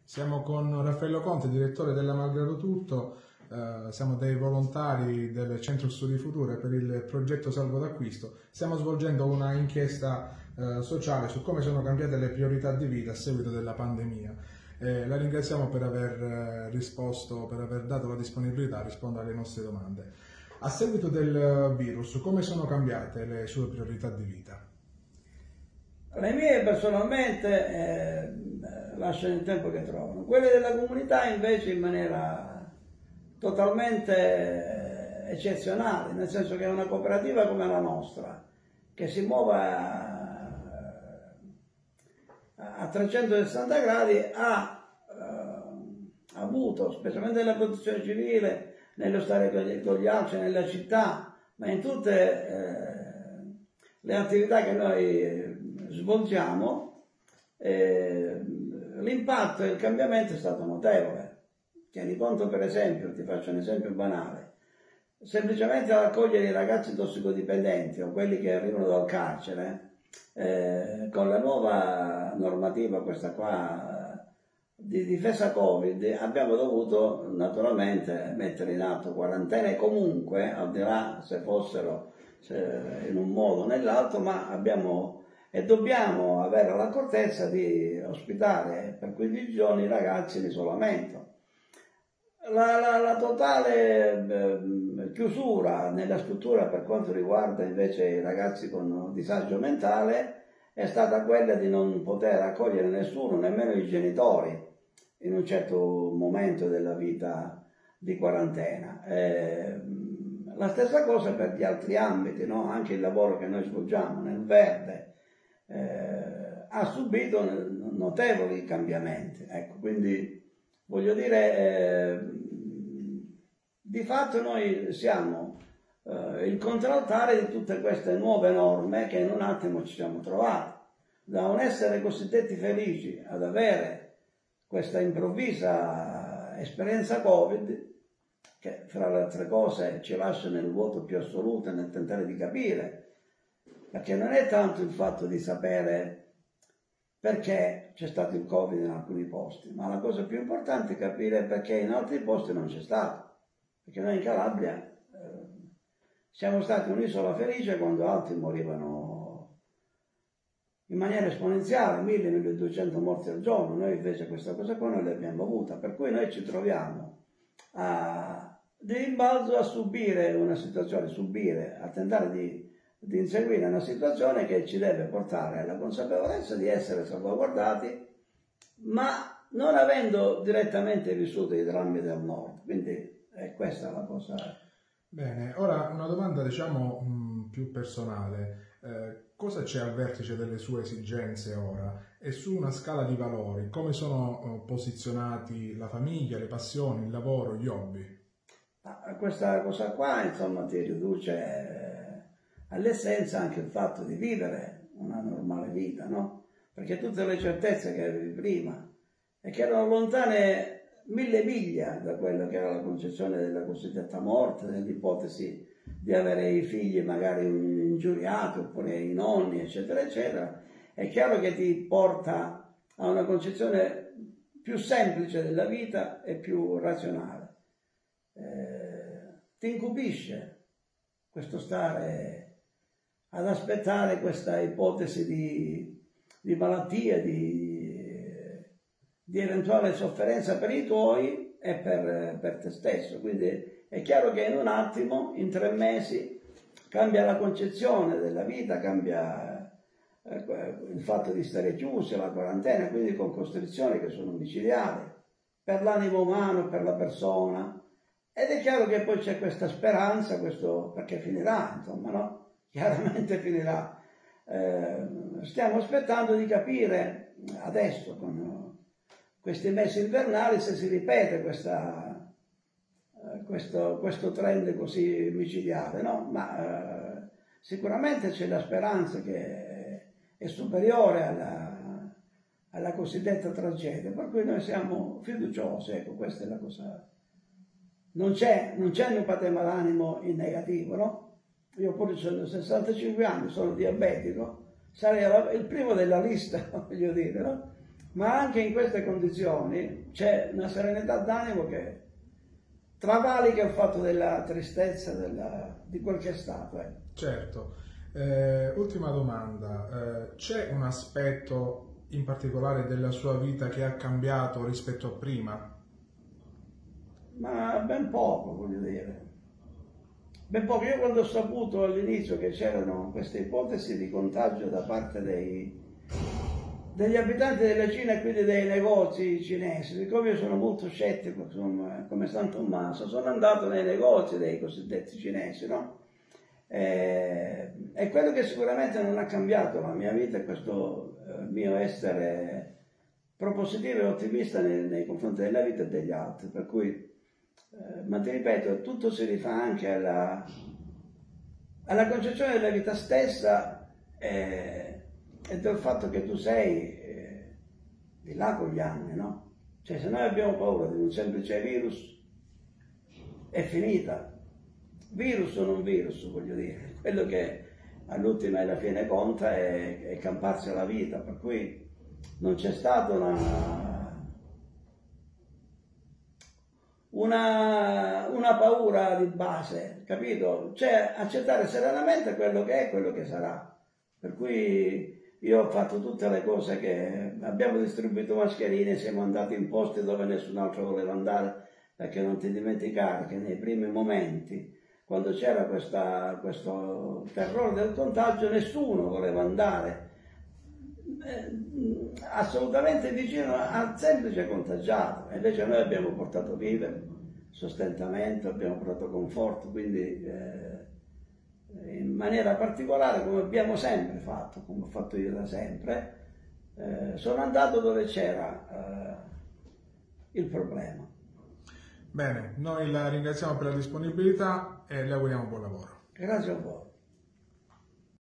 Siamo con Raffaello Conte, direttore della Malgrado Tutto, siamo dei volontari del Centro Studi Future per il progetto Salvo d'acquisto. Stiamo svolgendo una inchiesta sociale su come sono cambiate le priorità di vita a seguito della pandemia. La ringraziamo per aver risposto, per aver dato la disponibilità a rispondere alle nostre domande. A seguito del virus, come sono cambiate le sue priorità di vita? Le mie personalmente lasciano il tempo che trovano, quelle della comunità invece in maniera totalmente eccezionale, nel senso che una cooperativa come la nostra, che si muove a 360 gradi, ha avuto, specialmente nella protezione civile, nello stare con gli altri, nella città, ma in tutte le attività che noi svolgiamo, l'impatto e il cambiamento è stato notevole. Tieni conto, per esempio, ti faccio un esempio banale, semplicemente ad accogliere i ragazzi tossicodipendenti o quelli che arrivano dal carcere, con la nuova normativa, questa qua di difesa Covid, abbiamo dovuto naturalmente mettere in atto quarantene comunque, al di là se fossero in un modo o nell'altro, ma abbiamo e dobbiamo avere l'accortezza di ospitare per 15 giorni i ragazzi in isolamento. La totale chiusura nella struttura per quanto riguarda invece i ragazzi con disagio mentale è stata quella di non poter accogliere nessuno, nemmeno i genitori, in un certo momento della vita di quarantena. La stessa cosa per gli altri ambiti, no? Anche il lavoro che noi svolgiamo nel verde ha subito notevoli cambiamenti. Ecco, quindi voglio dire, di fatto noi siamo il contraltare di tutte queste nuove norme che in un attimo ci siamo trovati. Da un essere cosiddetti felici ad avere questa improvvisa esperienza Covid, che fra le altre cose ci lascia nel vuoto più assoluto nel tentare di capire, perché non è tanto il fatto di sapere perché c'è stato il Covid in alcuni posti, ma la cosa più importante è capire perché in altri posti non c'è stato, perché noi in Calabria siamo stati un'isola felice quando altri morivano in maniera esponenziale, 1000-1200 morti al giorno. Noi invece questa cosa qua non l'abbiamo avuta, per cui noi ci troviamo di rimbalzo a subire una situazione, a tentare di inseguire una situazione che ci deve portare alla consapevolezza di essere salvaguardati, ma non avendo direttamente vissuto i drammi del nord. Quindi è questa la cosa. Bene, ora una domanda diciamo più personale. Cosa c'è al vertice delle sue esigenze ora? E su una scala di valori, come sono posizionati la famiglia, le passioni, il lavoro, gli hobby? Questa cosa qua, insomma, ti riduce all'essenza anche il fatto di vivere una normale vita, no? Perché tutte le certezze che avevi prima e che erano lontane 1000 miglia da quello che era la concezione della cosiddetta morte, dell'ipotesi di avere i figli magari ingiuriati oppure i nonni, eccetera, eccetera, è chiaro che ti porta a una concezione più semplice della vita e più razionale. Ti incupisce questo stare ad aspettare questa ipotesi di malattia, di eventuale sofferenza per i tuoi e per te stesso. Quindi è chiaro che in un attimo, in 3 mesi, cambia la concezione della vita, cambia il fatto di stare chiusi, la quarantena, quindi con costrizioni che sono micidiali per l'animo umano, per la persona. Ed è chiaro che poi c'è questa speranza, perché finirà, insomma, no? Chiaramente finirà. Stiamo aspettando di capire adesso, con questi mesi invernali, se si ripete questo trend così micidiale, no? Ma sicuramente c'è la speranza che è superiore alla cosiddetta tragedia, per cui noi siamo fiduciosi. Ecco, questa è la cosa. Non c'è un patema d'animo in negativo, no? Io pure ho 65 anni, sono diabetico, sarei il primo della lista, voglio dire, no? Ma anche in queste condizioni c'è una serenità d'animo che travalica il fatto della tristezza di quel che è stato. Certo. Ultima domanda, c'è un aspetto in particolare della sua vita che ha cambiato rispetto a prima? Ma ben poco, voglio dire. Ben poco. Io quando ho saputo all'inizio che c'erano queste ipotesi di contagio da parte degli abitanti della Cina e quindi dei negozi cinesi, siccome io sono molto scettico come San Tommaso, sono andato nei negozi dei cosiddetti cinesi, no? E quello che sicuramente non ha cambiato la mia vita è questo mio essere propositivo e ottimista nei confronti della vita e degli altri, per cui ma ti ripeto, tutto si rifà anche alla concezione della vita stessa e del fatto che tu sei di là con gli anni, no? Cioè, se noi abbiamo paura di un semplice virus è finita. Virus o non virus, voglio dire, quello che all'ultima e alla fine conta è camparsi alla vita, per cui non c'è stata una paura di base, capito? Cioè accettare serenamente quello che è, quello che sarà. Per cui io ho fatto tutte le cose che abbiamo distribuito mascherine, siamo andati in posti dove nessun altro voleva andare, perché non ti dimenticare che nei primi momenti, quando c'era questo terrore del contagio, nessuno voleva andare assolutamente vicino al semplice contagiato, e invece noi abbiamo portato vivere, sostentamento, abbiamo portato conforto, quindi in maniera particolare, come abbiamo sempre fatto, come ho fatto io da sempre, sono andato dove c'era il problema. Bene, noi la ringraziamo per la disponibilità e le auguriamo buon lavoro. Grazie a voi.